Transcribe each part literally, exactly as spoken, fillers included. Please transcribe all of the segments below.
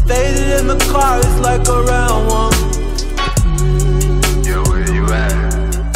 Faded in the car, it's like a round one. Yo, where you at?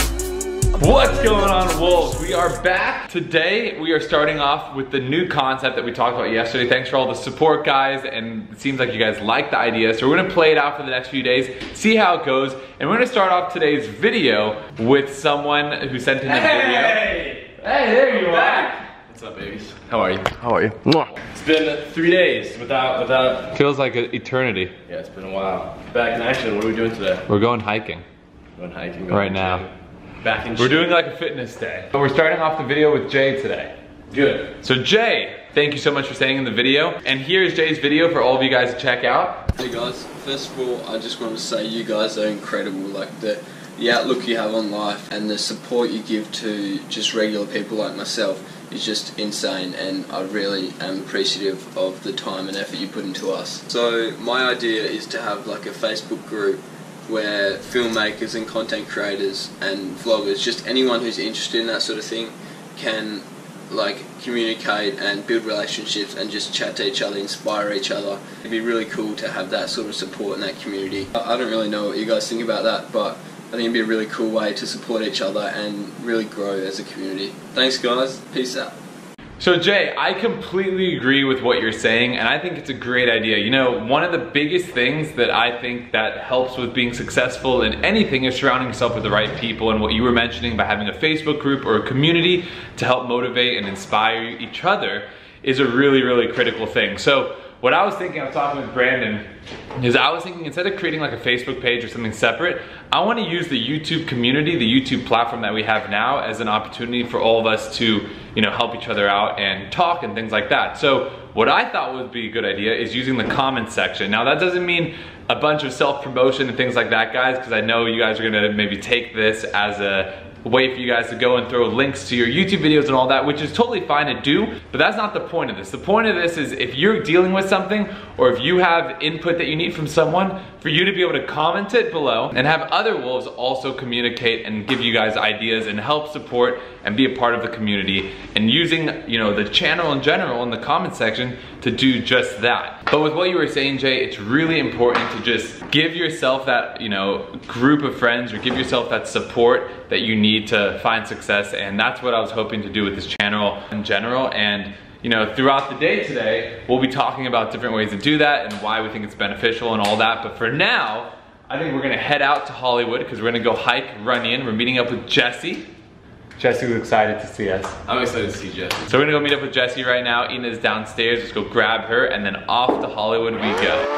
What's going on, Wolves? We are back. Today, we are starting off with the new concept that we talked about yesterday. Thanks for all the support, guys, and it seems like you guys like the idea. So we're gonna play it out for the next few days, see how it goes, and we're gonna start off today's video with someone who sent in a Hey! video. Hey, there you are. What's up, babies? How are you? How are you? It's been three days without, without... Feels like an eternity. Yeah, it's been a while. Back in action, what are we doing today? We're going hiking. Going hiking. Going Right now. Back in We're doing like a fitness day. But we're starting off the video with Jay today. Good. So Jay, thank you so much for staying in the video. And here's Jay's video for all of you guys to check out. Hey guys, first of all, I just want to say you guys are incredible. Like the, the outlook you have on life and the support you give to just regular people like myself is just insane, and I really am appreciative of the time and effort you put into us. So my idea is to have like a Facebook group where filmmakers and content creators and vloggers, just anyone who's interested in that sort of thing, can like communicate and build relationships and just chat to each other, inspire each other. It'd be really cool to have that sort of support in that community. I don't really know what you guys think about that, but I think it'd be a really cool way to support each other and really grow as a community. Thanks guys, peace out. So Jay, I completely agree with what you're saying, and I think it's a great idea. You know, one of the biggest things that I think that helps with being successful in anything is surrounding yourself with the right people, and what you were mentioning by having a Facebook group or a community to help motivate and inspire each other is a really, really critical thing. So what I was thinking, I was talking with Brandon, is I was thinking instead of creating like a Facebook page or something separate, I want to use the YouTube community, the YouTube platform that we have now, as an opportunity for all of us to, you know, help each other out and talk and things like that. So what I thought would be a good idea is using the comments section. Now that doesn't mean a bunch of self-promotion and things like that, guys, because I know you guys are gonna maybe take this as a way for you guys to go and throw links to your YouTube videos and all that, which is totally fine to do, but that's not the point of this. The point of this is if you're dealing with something, or if you have input that you need from someone, for you to be able to comment it below and have other wolves also communicate and give you guys ideas and help support and be a part of the community, and using, you know, the channel in general in the comment section to do just that. But with what you were saying, Jay, it's really important to just give yourself that, you know, group of friends, or give yourself that support that you need to find success, and that's what I was hoping to do with this channel in general. And you know, throughout the day today, we'll be talking about different ways to do that and why we think it's beneficial and all that. But for now, I think we're gonna head out to Hollywood because we're gonna go hike, run in. We're meeting up with Jesse. Jesse's excited to see us. I'm excited to see Jesse. So we're gonna go meet up with Jesse right now. Ina's downstairs. Let's go grab her, and then off to Hollywood we go.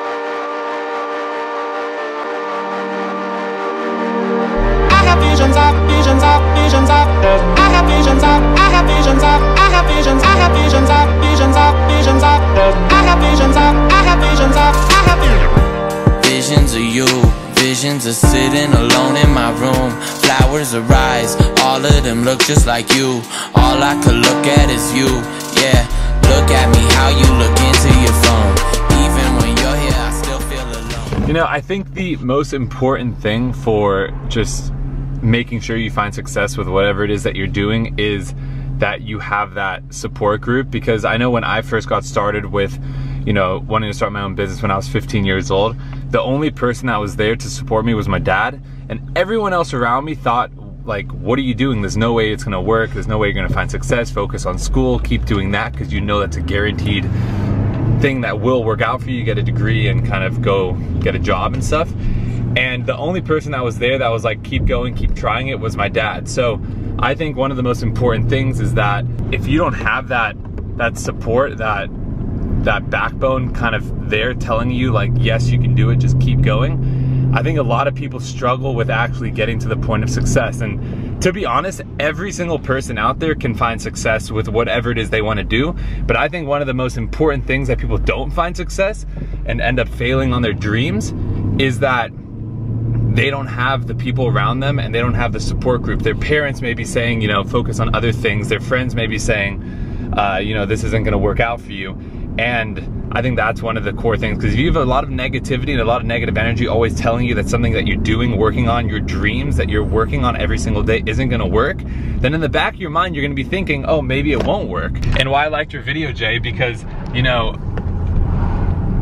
Visions of, visions of, visions of. I have visions of, I have visions of, I have visions, I have visions of, visions of, visions of. I have visions of, I have visions of, I have visions. Visions of you, visions of sitting alone in my room. Flowers arise, all of them look just like you. All I could look at is you, yeah. Look at me, how you look into your phone. Even when you're here, I still feel alone. You know, I think the most important thing for just making sure you find success with whatever it is that you're doing is that you have that support group. Because I know when I first got started with, you know, wanting to start my own business when I was fifteen years old, the only person that was there to support me was my dad, and everyone else around me thought, like, what are you doing? There's no way it's gonna work. There's no way you're gonna find success. Focus on school, keep doing that, because you know that's a guaranteed thing that will work out for you. You get a degree and kind of go get a job and stuff. And the only person that was there that was like, keep going, keep trying it, was my dad. So I think one of the most important things is that if you don't have that that support, that that backbone kind of there telling you like, yes, you can do it, just keep going, I think a lot of people struggle with actually getting to the point of success. And to be honest, every single person out there can find success with whatever it is they want to do. But I think one of the most important things that people don't find success and end up failing on their dreams is that they don't have the people around them, and they don't have the support group. Their parents may be saying, you know, focus on other things. Their friends may be saying, uh, you know, this isn't gonna work out for you. And I think that's one of the core things, because if you have a lot of negativity and a lot of negative energy always telling you that something that you're doing, working on, your dreams that you're working on every single day isn't gonna work, then in the back of your mind, you're gonna be thinking, oh, maybe it won't work. And why I liked your video, Jay, because, you know,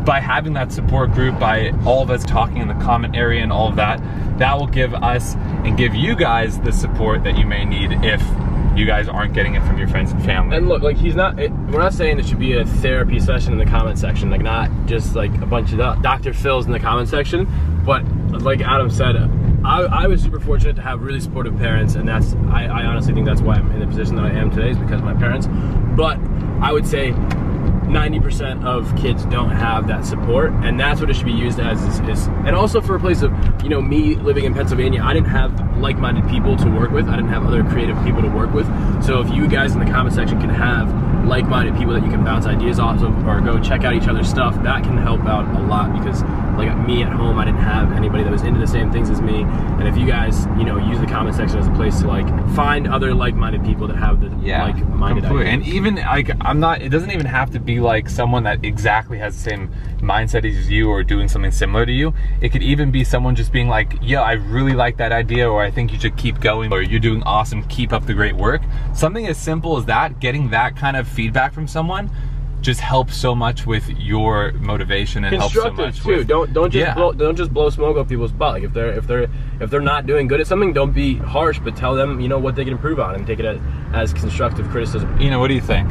by having that support group, by all of us talking in the comment area and all of that, that will give us and give you guys the support that you may need if you guys aren't getting it from your friends and family. And look, like he's not, it, we're not saying it should be a therapy session in the comment section, like not just like a bunch of Doctor Phil's in the comment section, but like Adam said, I, I was super fortunate to have really supportive parents, and that's, I, I honestly think that's why I'm in the position that I am today, is because of my parents. But I would say ninety percent of kids don't have that support, and that's what it should be used as is, is and also for a place of, you know, me living in Pennsylvania, I didn't have like-minded people to work with. I didn't have other creative people to work with. So if you guys in the comment section can have like-minded people that you can bounce ideas off of, or go check out each other's stuff, that can help out a lot, because like me at home, I didn't have anybody that was into the same things as me. And if you guys, you know, use the comment section as a place to like find other like-minded people that have the yeah, like-minded ideas. And even like, I'm not, it doesn't even have to be like someone that exactly has the same mindset as you or doing something similar to you. It could even be someone just being like, yo, I really like that idea, or I think you should keep going, or you're doing awesome, keep up the great work. Something as simple as that, getting that kind of feedback from someone just helps so much with your motivation and helps so much too. with, don't don't just yeah. blow, don't just blow smoke up people's butt. Like if they're if they're if they're not doing good at something, don't be harsh, but tell them, you know, what they can improve on, and take it as, as constructive criticism. You know, what do you think?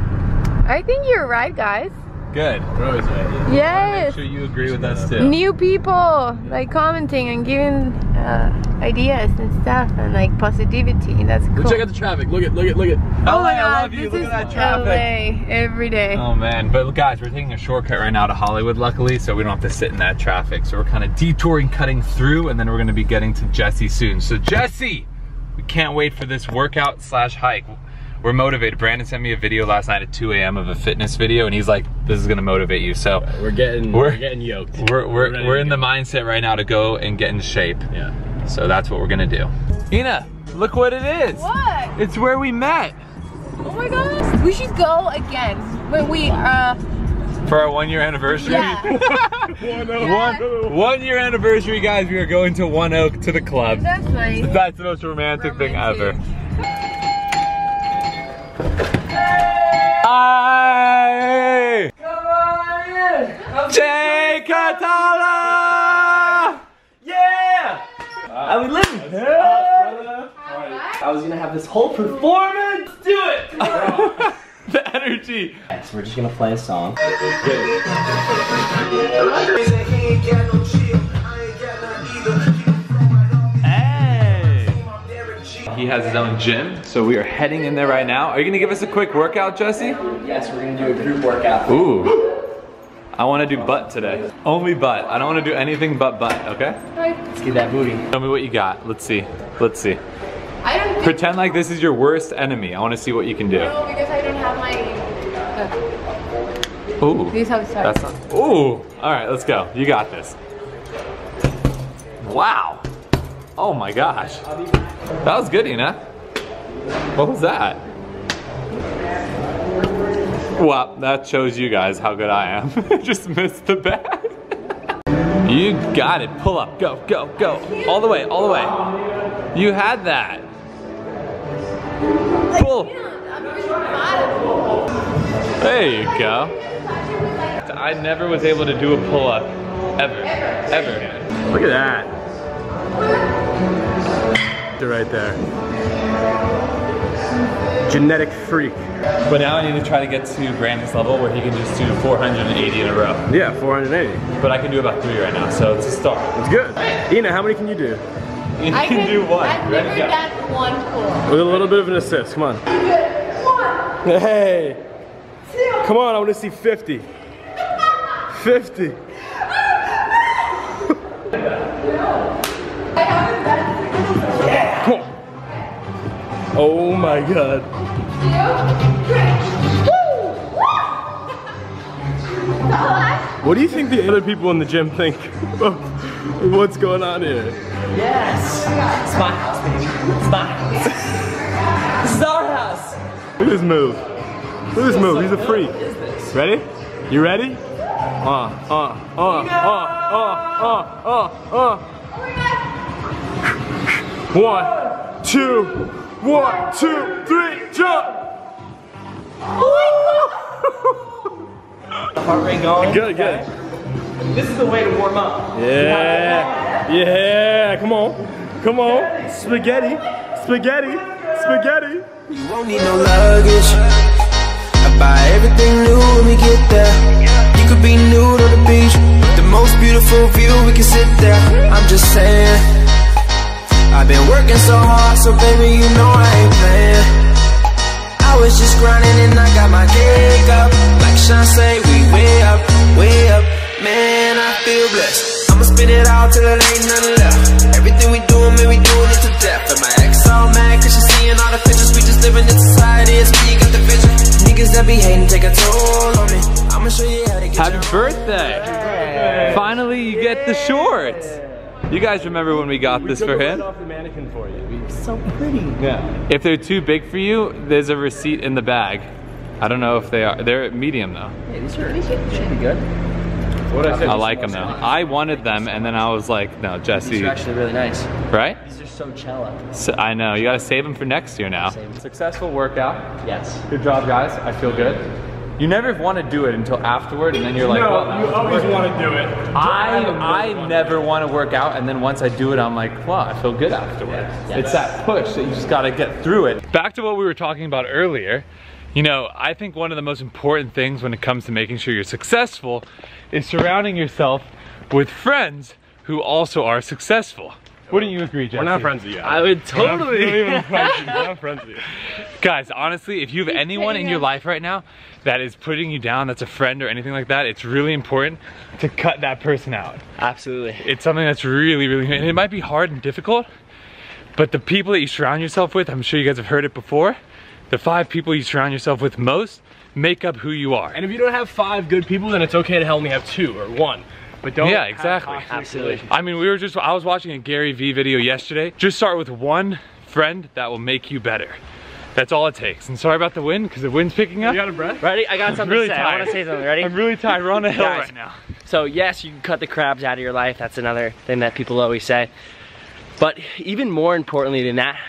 I think you're right, guys. Good. We're always right, yeah. Yes. Make sure you agree with us too. New people like commenting and giving uh, ideas and stuff, and like positivity. That's cool. Go check out the traffic. Look at look at look at. Oh my I God, love you. this Look is at that traffic. L A every day. Oh man, but guys, we're taking a shortcut right now to Hollywood, luckily, so we don't have to sit in that traffic. So we're kind of detouring, cutting through, and then we're gonna be getting to Jesse soon. So Jesse, we can't wait for this workout slash hike. We're motivated. Brandon sent me a video last night at two A M of a fitness video, and he's like, this is gonna motivate you. So we're getting we're, we're getting yoked. We're we're, we're, we're in go. the mindset right now to go and get into shape. Yeah. So that's what we're gonna do. Ina, look what it is. What? It's where we met. Oh my God. We should go again when we uh. For our one year anniversary. Yeah. one, one year anniversary, guys. We are going to One Oak to the club. That's nice. That's the most romantic, romantic. thing ever. Hi! Come on in! Jay Katala! Yeah! How we living? I was gonna have this whole performance. Do it! The energy. So we're just gonna play a song. He has his own gym, so we are heading in there right now. Are you gonna give us a quick workout, Jesse? Yes, we're gonna do a group workout. Ooh. I wanna do butt today. Only butt. I don't wanna do anything but butt, okay? Let's get that booty. Tell me what you got. Let's see. Let's see. I don't think Pretend like this is your worst enemy. I wanna see what you can do. no, because I don't have my. Uh, Ooh. this is how it starts. That's not. Ooh. All right, let's go. You got this. Wow. Oh my gosh. That was good, Ina. What was that? Well, that shows you guys how good I am. Just missed the bag. You got it. Pull up. Go, go, go. All the way, all the way. You had that. Pull. There you go. I never was able to do a pull-up, ever, ever. Look at that. Right there. Genetic freak. But now I need to try to get to Brandon's level where he can just do four hundred eighty in a row. Yeah, four hundred eighty. But I can do about three right now, so it's a start. That's good. Ina, how many can you do? You I can do one. I've Ready, never go. done one pull. With a little bit of an assist, come on. Hey. Come on, I want to see fifty. fifty. Yeah. Come on. Oh my God. What do you think the other people in the gym think of what's going on here? Yes! It's my house, baby. It's my house. This is our house. Look at this move. Look at this move. He's a freak. Ready? You ready? Uh, uh, uh, uh, uh, uh, uh, uh. One, two, one, two, three, jump! Heart rate going. Good, good. This is the way to warm up. Yeah, yeah, come on, come on. Spaghetti, spaghetti, spaghetti. You won't need no luggage. I buy everything new when we get there. You could be nude on the beach, the most beautiful view, we can sit there. I'm just saying, I've been working so hard, so baby, you know I ain't playing. I was just grinding and I got my cake up. Like Sean say, we way up, way up. Man, I feel blessed. I'ma spin it all till there ain't nothing left. Everything we doing, man, we doing it to death. And my ex all mad cause she seeing all the pictures. We just living in society, it's me, you got the vision. Niggas that be hating take a toll on me. I'ma show you how to get Happy birthday! Hey. Finally you get the shorts! You guys remember when we got we this took for a him? look off the mannequin for you. We, So pretty. yeah. If they're too big for you, there's a receipt in the bag. I don't know if they are. They're medium though. Yeah, these are, these are, should be good. What I, said I like them though. I wanted them and then I was like, no, Jesse. These are actually really nice. Right? These are so cello. So, I know, you gotta save them for next year now. Successful workout. Yes. Good job, guys. I feel good. You never want to do it until afterward, and then you're like, no, well, that you was always working. want to do it. I, I never want to work out, and then once I do it, I'm like, wow, I feel good afterwards. Yeah. It's that push that you just gotta get through it. Back to what we were talking about earlier, you know, I think one of the most important things when it comes to making sure you're successful is surrounding yourself with friends who also are successful. Wouldn't you agree, Jesse? We're not friends with you. I would totally. We're not, friends with you. We're not friends with you. Guys, honestly, if you have anyone in your life right now that is putting you down, that's a friend or anything like that, it's really important to cut that person out. Absolutely. It's something that's really, really, and it might be hard and difficult, but the people that you surround yourself with, I'm sure you guys have heard it before, the five people you surround yourself with most make up who you are. And if you don't have five good people, then it's okay to only have two or one. But don't Yeah, exactly. Absolutely. I mean, we were just, I was watching a Gary Vee video yesterday. Just start with one friend that will make you better. That's all it takes. And sorry about the wind, because the wind's picking up. You out of breath? Ready? I got something really to say. tired. I want to say something. Ready? I'm really tired. We're on a hill Guys. right now. So yes, you can cut the crabs out of your life. That's another thing that people always say. But even more importantly than that,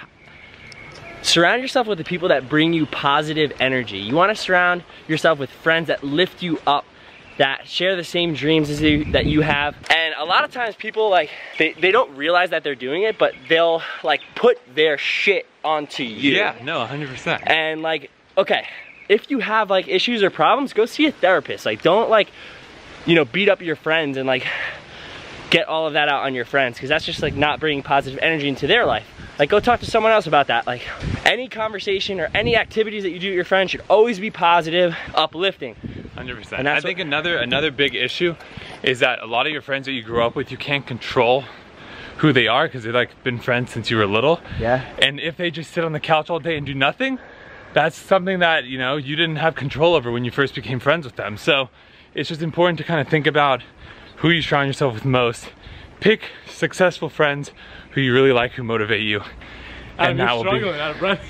surround yourself with the people that bring you positive energy. You want to surround yourself with friends that lift you up, that share the same dreams as you, that you have. And a lot of times people like, they, they don't realize that they're doing it, but they'll like put their shit onto you. Yeah, no, one hundred percent. And like, okay, if you have like issues or problems, go see a therapist. Like don't like, you know, beat up your friends and like get all of that out on your friends, because that's just like not bringing positive energy into their life. Like go talk to someone else about that. Like any conversation or any activities that you do with your friends should always be positive, uplifting. one hundred percent. And I that's think what- another another big issue is that a lot of your friends that you grew up with, you can't control who they are because they've like been friends since you were little. Yeah. And if they just sit on the couch all day and do nothing, that's something that, you know, you didn't have control over when you first became friends with them. So it's just important to kind of think about who you surround yourself with most. Pick successful friends who you really like, who motivate you. And that you're will be struggling out of breath.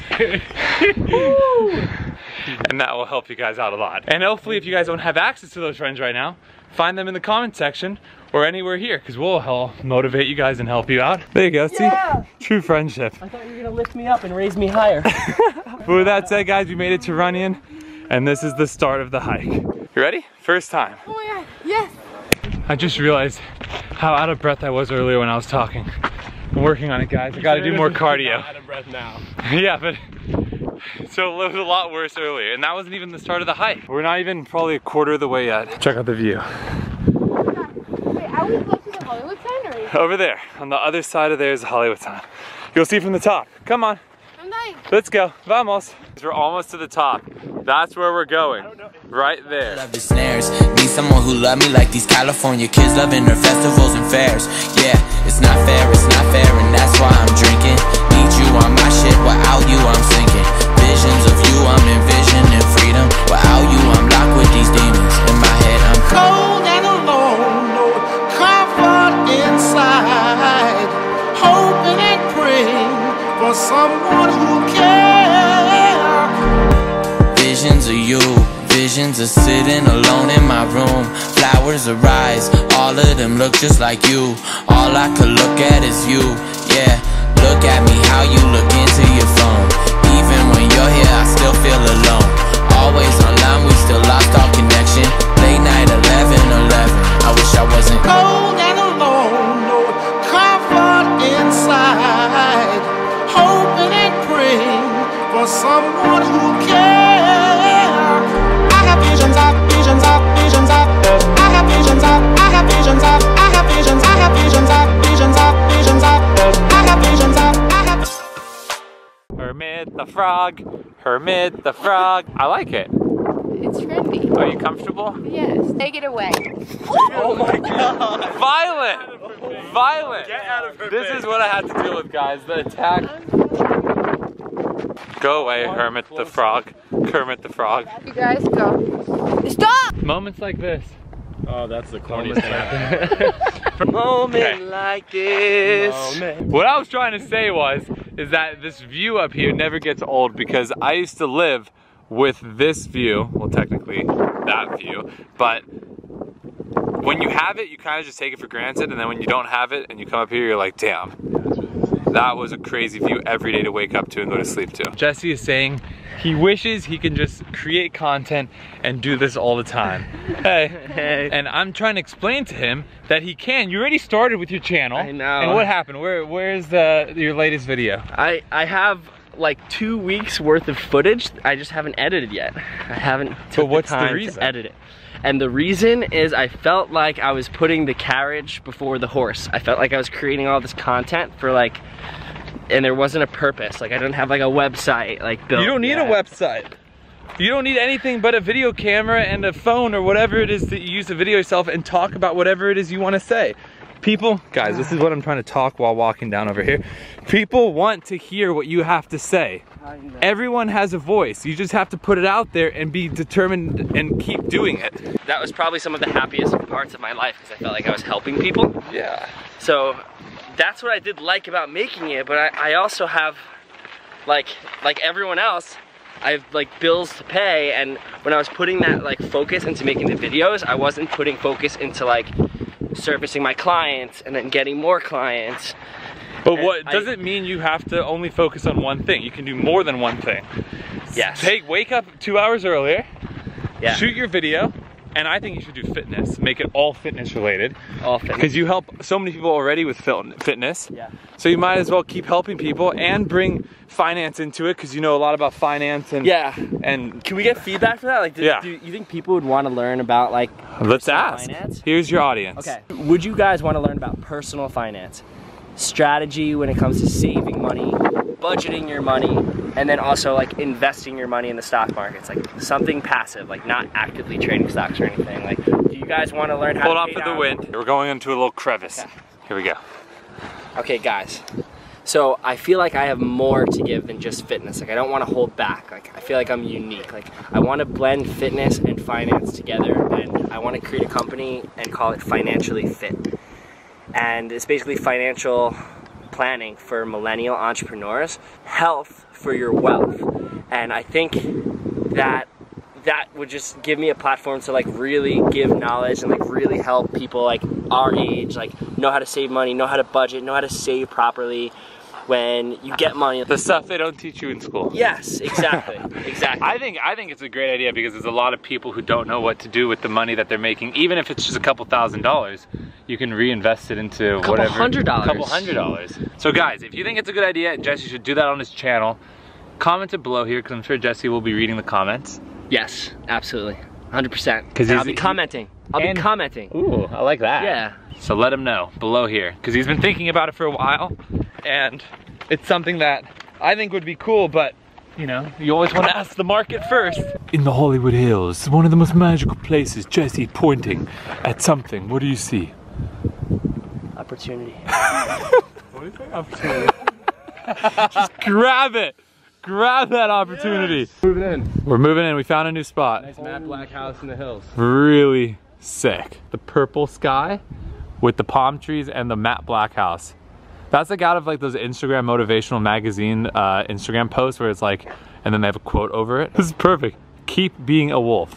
and that will help you guys out a lot. And hopefully if you guys don't have access to those friends right now, find them in the comment section or anywhere here, because we'll help motivate you guys and help you out. There you go, see? Yeah. True friendship. I thought you were gonna lift me up and raise me higher. But with that said, guys, we made it to Runyon, and this is the start of the hike. You ready? First time. Oh my god, yes! I just realized how out of breath I was earlier when I was talking. I'm working on it, guys. I gotta do more cardio. Out of breath now. Yeah, but so it was a lot worse earlier, and that wasn't even the start of the hike. We're not even probably a quarter of the way yet. Check out the view. Wait, are we close to the Hollywood sign or is Over there, on the other side of there is the Hollywood sign. You'll see from the top. Come on, I'm dying. let's go. Vamos. We're almost to the top. That's where we're going. Right there. Love the snares. Need someone who love me like these California kids loving their festivals and fairs. Yeah, it's not fair, it's not fair, and that's why I'm drinking. Need you on my shit, without you I'm sinking. Visions of you, I'm envisioning freedom. Without you, I'm locked with these demons. In my head, I'm Cold and alone, no comfort inside. Hoping and praying for someone who cares. visions of you. Visions of sitting alone in my room. Flowers arise, all of them look just like you. All I could look at is you, yeah. Look at me, how you look into your phone. Even when you're here, I still feel alone. Always online, we still lost our connection. Late night, eleven eleven. I wish I was Frog. Hermit the Frog. I like it. It's friendly. Are you comfortable? Yes. Take it away. Oh my god. Violent. Violent. Get out of her This face. Is what I had to deal with, guys. The attack. Go away, Hermit the Frog. Kermit the Frog. You guys go. Stop! Moments like this. Oh, that's the corniest thing. Moment Okay. like this. Moment. What I was trying to say was, is that this view up here never gets old because I used to live with this view, well technically that view, but when you have it, you kind of just take it for granted, and then when you don't have it and you come up here, you're like, damn, that was a crazy view every day to wake up to and go to sleep to. Jesse is saying he wishes he can just create content and do this all the time. Hey. Hey. And I'm trying to explain to him that he can. You already started with your channel. I know. And what happened? Where Where's the your latest video? I, I have like two weeks worth of footage. I just haven't edited yet. I haven't took what's the the time reason? to edit it. And the reason is I felt like I was putting the carriage before the horse. I felt like I was creating all this content for like, and there wasn't a purpose. Like I didn't have like a website like built You don't need yet. a website. You don't need anything but a video camera and a phone or whatever it is that you use to video yourself and talk about whatever it is you want to say. People, guys, this is what I'm trying to talk while walking down over here. People want to hear what you have to say. Everyone has a voice. You just have to put it out there and be determined and keep doing it. That was probably some of the happiest parts of my life because I felt like I was helping people. Yeah. So that's what I did like about making it, but I, I also have, like, like everyone else, I have like bills to pay, and when I was putting that like focus into making the videos, I wasn't putting focus into like servicing my clients and then getting more clients. But And what I- doesn't mean you have to only focus on one thing. You can do more than one thing. Yes. Take, wake up two hours earlier, Yeah. shoot your video, and I think you should do fitness. Make it all fitness related. All fitness. Because you help so many people already with fil- fitness. Yeah. So you might as well keep helping people and bring finance into it because you know a lot about finance and Yeah. and Can we get feedback for that? Like, do, Yeah. do you think people would want to learn about like let's personal ask. finance? Here's your audience. Okay. Would you guys want to learn about personal finance? Strategy when it comes to saving money, budgeting your money, and then also like investing your money in the stock markets, like something passive, like not actively trading stocks or anything. Like, do you guys want to learn how Hold to on pay for the down- wind. We're going into a little crevice. Okay. Here we go. Okay, guys. So I feel like I have more to give than just fitness. Like I don't want to hold back. Like I feel like I'm unique. Like I want to blend fitness and finance together, and I want to create a company and call it Financially Fit. And it's basically financial planning for millennial entrepreneurs, health for your wealth. And I think that that would just give me a platform to like really give knowledge and like really help people like our age, like know how to save money, know how to budget, know how to save properly when you get money. The stuff they don't teach you in school. Yes, exactly, exactly. I think I think it's a great idea because there's a lot of people who don't know what to do with the money that they're making. Even if it's just a couple thousand dollars, you can reinvest it into Couple whatever. hundred dollars. A couple hundred dollars. So guys, if you think it's a good idea, Jesse should do that on his channel. Comment it below here because I'm sure Jesse will be reading the comments. Yes, absolutely, one hundred percent. 'Cause I'll he's- be commenting. I'll and- be commenting. Ooh, I like that. Yeah. So let him know below here because he's been thinking about it for a while, and it's something that I think would be cool, but you know, you always want to ask the market first. In the Hollywood Hills, one of the most magical places, Jesse pointing at something. What do you see? Opportunity. What do you think? Opportunity. Just grab it. Grab that opportunity. Yes. Moving in. We're moving in. We found a new spot. Nice matte black house in the hills. Really sick. The purple sky with the palm trees and the matte black house. That's like out of like those Instagram motivational magazine uh, Instagram posts where it's like, and then they have a quote over it. This is perfect. Keep being a wolf.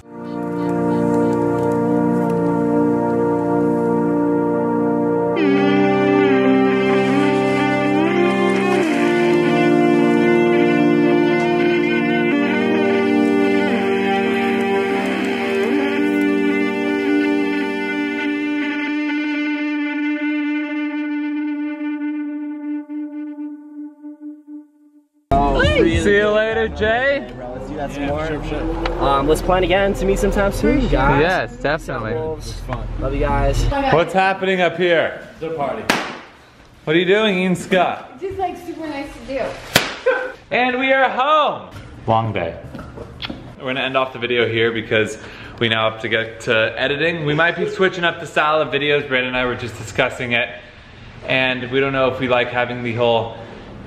See you later, Jay. Let's do that some more. Um, let's plan again to meet sometime soon, guys. Yes, definitely. Love you guys. What's happening up here? The party. What are you doing, Ian Scott? Just like super nice to do. And we are home. Long day. We're gonna end off the video here because we now have to get to editing. We might be switching up the style of videos. Brandon and I were just discussing it. And we don't know if we like having the whole...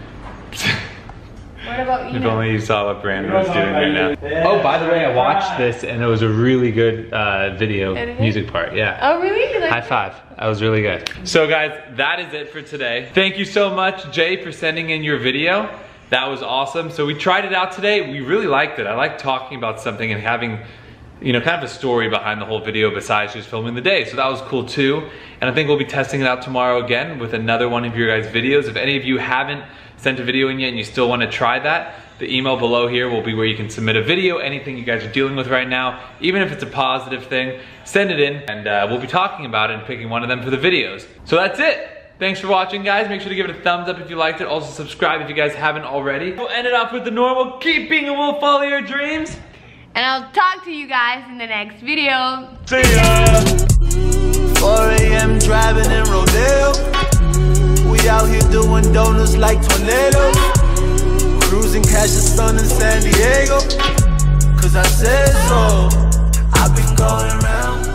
What about you? If only you saw what Brandon was doing right now. Oh, by the way, I watched this and it was a really good uh, video Editing? music part, yeah. Oh really? Like, High five, that was really good. So guys, that is it for today. Thank you so much, Jay, for sending in your video. That was awesome. So we tried it out today. We really liked it. I like talking about something and having, you know, kind of a story behind the whole video besides just filming the day. So that was cool too. And I think we'll be testing it out tomorrow again with another one of your guys' videos. If any of you haven't sent a video in yet and you still want to try that, the email below here will be where you can submit a video, anything you guys are dealing with right now, even if it's a positive thing, send it in and uh, we'll be talking about it and picking one of them for the videos. So that's it. Thanks for watching, guys. Make sure to give it a thumbs up if you liked it. Also subscribe if you guys haven't already. We'll end it off with the normal, keep being a wolf, follow your dreams. And I'll talk to you guys in the next video. See ya! four A M driving in Rodeo. We out here doing donuts like tornadoes. Cruising Kazakhstan and San Diego. Cause I said so. I've been going around.